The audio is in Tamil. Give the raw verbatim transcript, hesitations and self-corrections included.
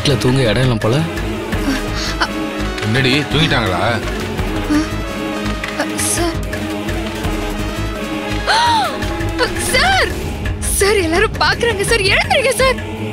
வீட்டுல தூங்க இடம் இல்லை போல. என்னடி தூங்கிட்டாங்களா? சார் சார் சார் எல்லாரும் பாக்குறாங்க சார், எழுந்துருங்க சார்.